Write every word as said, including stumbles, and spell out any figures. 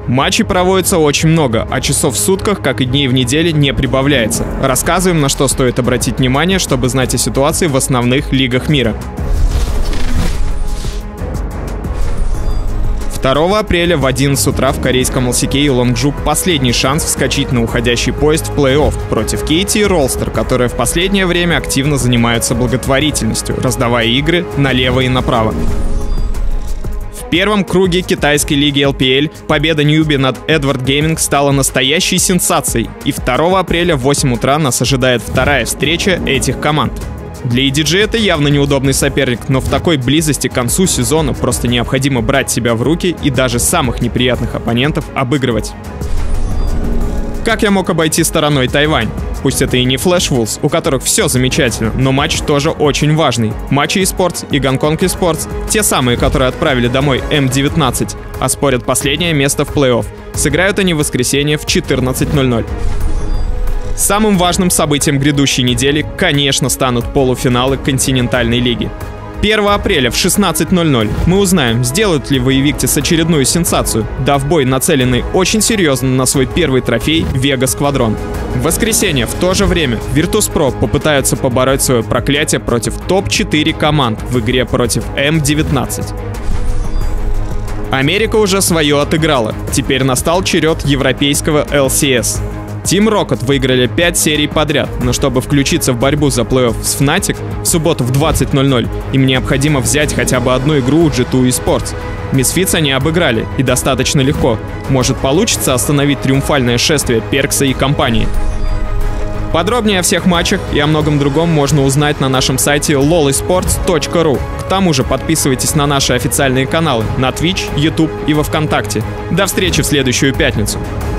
Матчей проводится очень много, а часов в сутках, как и дней в неделе, не прибавляется. Рассказываем, на что стоит обратить внимание, чтобы знать о ситуации в основных лигах мира. второго апреля в одиннадцать утра в корейском эл си кей Лонgjу последний шанс вскочить на уходящий поезд в плей-офф против Кейти и Ролстер, которые в последнее время активно занимаются благотворительностью, раздавая игры налево и направо. В первом круге китайской лиги эл пи эл победа Ньюби над Эдвард Гейминг стала настоящей сенсацией, и второго апреля в восемь утра нас ожидает вторая встреча этих команд. Для и ди джи это явно неудобный соперник, но в такой близости к концу сезона просто необходимо брать себя в руки и даже самых неприятных оппонентов обыгрывать. Как я мог обойти стороной Тайвань? Пусть это и не Flash Wolves, у которых все замечательно, но матч тоже очень важный. Матчи eSports и Гонконг eSports, те самые, которые отправили домой эм девятнадцать, оспорят последнее место в плей-офф. Сыграют они в воскресенье в четырнадцать ноль ноль. Самым важным событием грядущей недели, конечно, станут полуфиналы континентальной лиги. первого апреля в шестнадцать ноль ноль мы узнаем, сделают ли в Invictus очередную сенсацию, дав бой нацеленный очень серьезно на свой первый трофей Vega Squadron. В воскресенье в то же время Virtus.pro попытаются побороть свое проклятие против топ четыре команд в игре против эм девятнадцать. Америка уже свое отыграла, теперь настал черед европейского эл си эс. Team Rocket выиграли пять серий подряд, но чтобы включиться в борьбу за плей-офф с Fnatic в субботу в двадцать ноль ноль, им необходимо взять хотя бы одну игру у джи ту eSports. Misfits они обыграли, и достаточно легко. Может, получится остановить триумфальное шествие Перкса и компании. Подробнее о всех матчах и о многом другом можно узнать на нашем сайте лол esports точка ру. К тому же подписывайтесь на наши официальные каналы на Twitch, YouTube и во Вконтакте. До встречи в следующую пятницу!